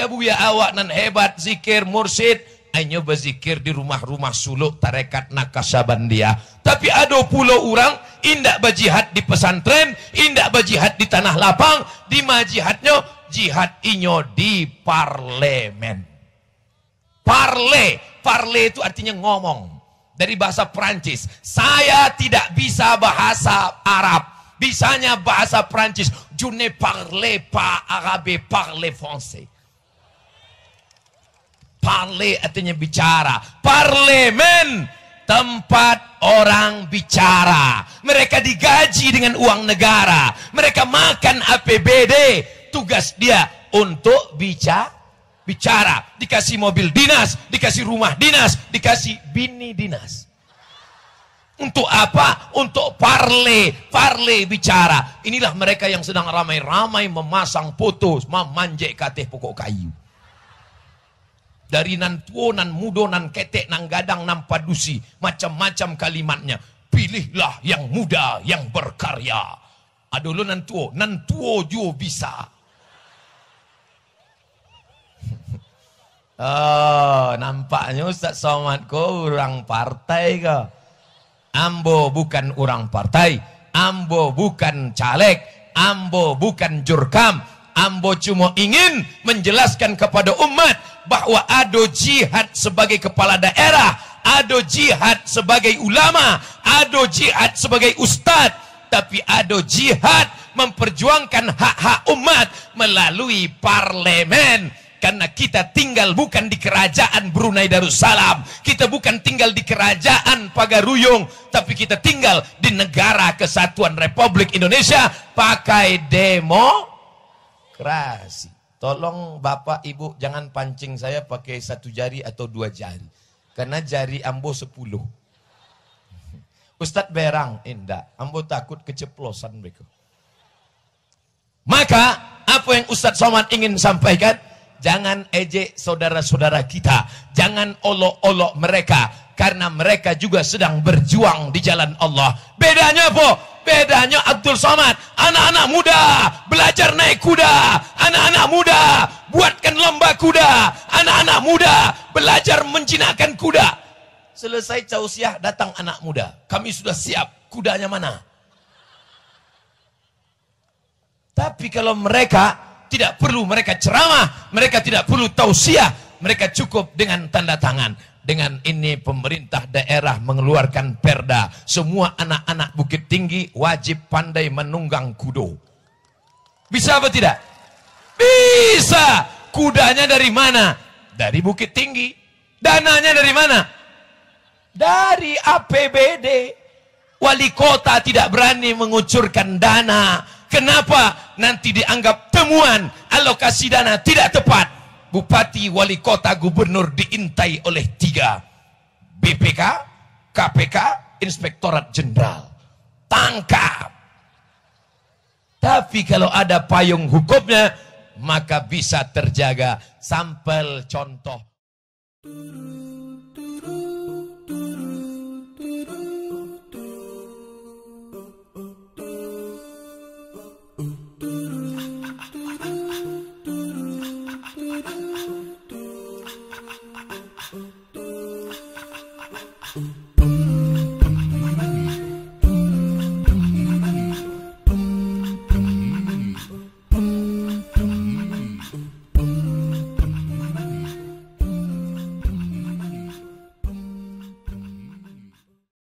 buya awak nan hebat zikir mursyid, ayo berzikir di rumah-rumah suluk tarekat Naksabandia. Tapi ada puluh orang indak berjihad di pesantren, indak berjihad di tanah lapang, di majihadnya jihad inyo di parlemen. Parle itu artinya ngomong. Dari bahasa Prancis. Saya tidak bisa bahasa Arab. Bisanya bahasa Prancis. Je ne parle pas arabe, parle français. Parle artinya bicara. Parlemen, tempat orang bicara. Mereka digaji dengan uang negara. Mereka makan APBD. Tugas dia untuk bicara. Dikasih mobil dinas, dikasih rumah dinas, dikasih bini dinas. Untuk apa? Untuk parle bicara. Inilah mereka yang sedang ramai-ramai memasang foto memanjek kateh pokok kayu. Dari nan tuo, nan mudo, nan ketek, nan gadang, nan padusi, macam-macam kalimatnya. Pilihlah yang muda, yang berkarya. Aduh nan tuo juga bisa. Oh, nampaknya Ustaz Somad kurang partai ke? Ambo bukan orang partai, ambo bukan caleg, ambo bukan jurkam, ambo cuma ingin menjelaskan kepada umat bahwa ada jihad sebagai kepala daerah, ada jihad sebagai ulama, ada jihad sebagai ustadz, tapi ada jihad memperjuangkan hak-hak umat melalui parlemen. Karena kita tinggal bukan di kerajaan Brunei Darussalam, kita bukan tinggal di kerajaan Pagaruyung, tapi kita tinggal di negara kesatuan Republik Indonesia pakai demokrasi. Tolong Bapak Ibu jangan pancing saya pakai 1 jari atau 2 jari, karena jari ambo 10. Ustadz berang, indah, ambo takut keceplosan mereka. Maka apa yang Ustadz Somad ingin sampaikan, jangan ejek saudara-saudara kita, jangan olok-olok mereka, karena mereka juga sedang berjuang di jalan Allah. Bedanya apa? Bedanya Abdul Somad, anak-anak muda belajar naik kuda, anak-anak muda buatkan lomba kuda, anak-anak muda belajar menjinakkan kuda. Selesai tausiah datang anak muda, kami sudah siap, kudanya mana? Tapi kalau mereka tidak perlu mereka ceramah, mereka tidak perlu tausiah, mereka cukup dengan tanda tangan. Dengan ini pemerintah daerah mengeluarkan perda, semua anak-anak Bukit Tinggi wajib pandai menunggang kudo. Bisa apa tidak? Bisa. Kudanya dari mana? Dari Bukit Tinggi. Dananya dari mana? Dari APBD. Wali kota tidak berani mengucurkan dana. Kenapa? Nanti dianggap temuan alokasi dana tidak tepat. Bupati, wali kota, gubernur diintai oleh 3 BPK, KPK, Inspektorat Jenderal. Tangkap. Tapi kalau ada payung hukumnya, maka bisa terjaga. Sampel contoh.